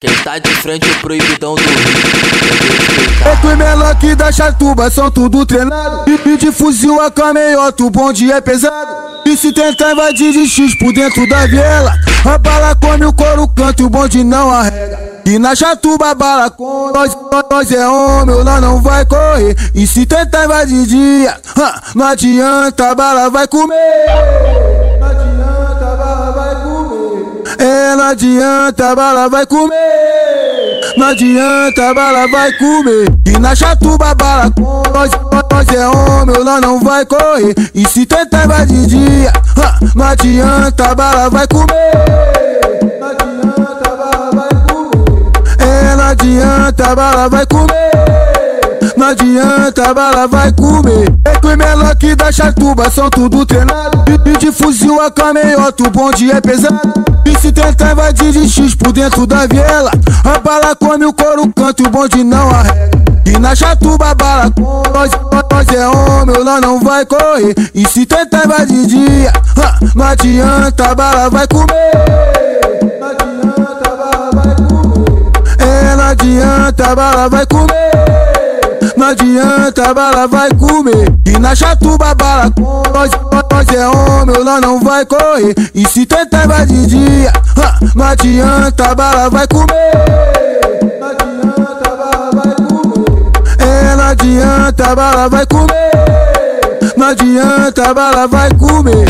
Quem tá de frente é o proibidão do Rio. É que o menor que da Chatuba são tudo treinado. E de fuzil a canhoto, o bonde é pesado. E se tentar invadir de X por dentro da viela, a bala come, o couro canta e o bonde não arrega. E na Chatuba a bala come, nós é homem, lá não vai correr. E se tentar invadir dia, não adianta, a bala vai comer. Não adianta, a bala vai comer. É, não adianta, a bala vai comer. Não adianta, a bala vai comer. E na Chatuba a bala come, nós é homem, lá não vai correr. E se tentar invadir dia, não adianta, a bala vai comer. Não adianta, a bala vai comer. É, não adianta, a bala vai comer. Não adianta, a bala vai comer. É que o menor que da Chatuba são tudo treinado. E de fuzil a canhoto, o bonde é pesado. E se tentar invadir de X por dentro da viela, a bala come, o couro canta e o bonde não arrega. E na Chatuba a bala come, nós é homem, lá não vai correr. E se tentar invadir dia, não adianta, a bala vai comer. Não adianta, a bala vai comer. É, não adianta, a bala vai comer. Não adianta, a bala vai comer. E na Chatuba a bala come, nós é homem, lá não vai correr. E se tentar invadir dia, não adianta, a bala vai comer. Não adianta, a bala vai comer. É, não adianta, a bala vai comer. Não adianta, a bala vai comer.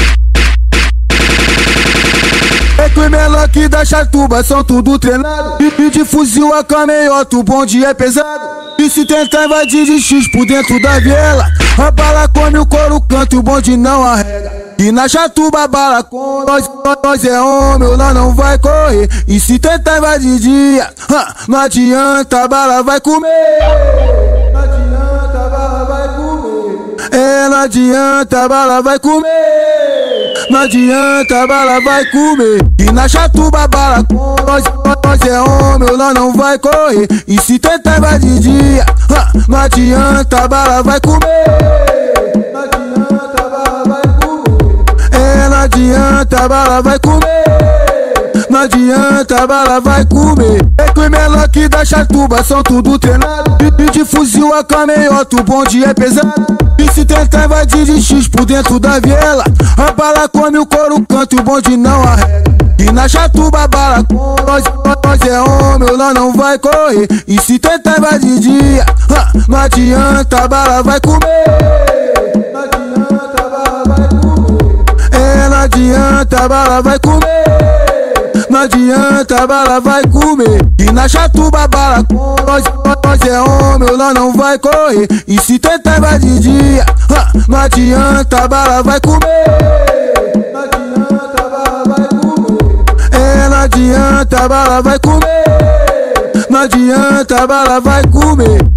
É que o menor que da Chatuba são tudo treinado. E de fuzil a canhoto, o bonde é pesado. E se tentar invadir de X por dentro da viela, a bala come, o couro canta e o bonde não arrega. E na Chatuba a bala come, nós é homem, lá não vai correr. E se tentar invadir dia, não adianta, a bala vai comer. Não adianta, a bala vai comer. É, não adianta, a bala vai comer. Não adianta, a bala vai comer. E na Chatuba a bala come, nós é homem, lá não vai correr. E se tentar invadir dia, não adianta, a bala vai comer. Não adianta, a bala vai comer. É, não adianta, a bala vai comer. Não adianta, a bala vai comer. É que o menor que da Chatuba são tudo treinado. E de fuzil a canhoto, o bonde é pesado. E se tentar invadir de X por dentro da viela, a bala come, o couro canta e o bonde não arrega. E na Chatuba a bala come, nós é homem, lá não vai correr. E se tentar invadir dia, não adianta, a bala vai comer. Não adianta, a bala vai comer. É, não adianta, a bala vai comer. Não adianta, a bala vai comer. E na Chatuba a bala come, nós é homem, lá não vai correr. E se tentar invadir dia, não adianta, a bala vai comer. Não adianta, a bala vai comer. É, não adianta, a bala vai comer. Não adianta, a bala vai comer.